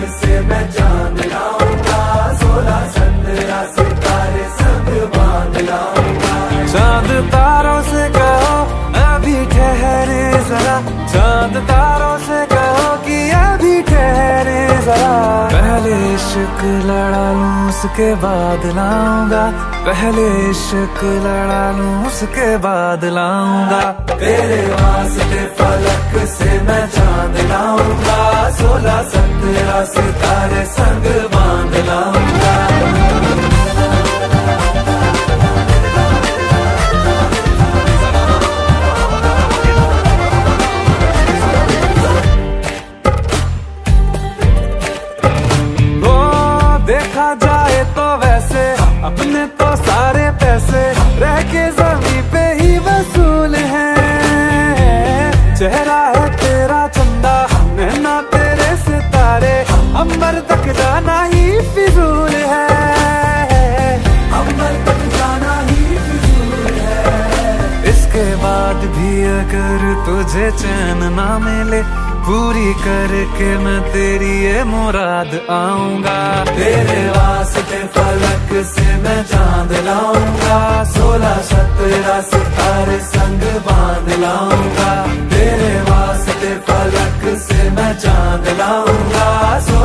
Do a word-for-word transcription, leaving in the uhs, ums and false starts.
से मैं चांद लाऊंगा, सोलह सत्रह सितारे संग बांध लाऊंगा। चांद तारों से कहो अभी ठहरे जरा, चांद तारों से कहो कि अभी ठहरे जरा। पहले इश्क लड़ा लूं उसके बाद लाऊंगा, पहले इश्क लड़ा लूं उसके बाद लाऊंगा। तेरे वास्ते फलक से मैं चांद लाऊंगा, सोलह सत्रह सितारे संग बांध लाऊंगा। देखा जाए तो वैसे अपने तो सारे पैसे रह के जमीन पे ही वसूल हैं। चेहरा है तेरा चंदा, नैना तेरे सितारे, अंबर तक जाना ही फिजूल है, अंबर तक जाना ही फिजूल है। इसके बाद भी अगर तुझे चैन ना मिले, पूरी करके मैं तेरी ये मुराद आऊंगा। तेरे वास्ते फलक से मैं चांद लाऊंगा, सोलह सत्रह सितारे संग बांध लाऊंगा। तेरे वास्ते फलक से मैं चांद लाऊंगा।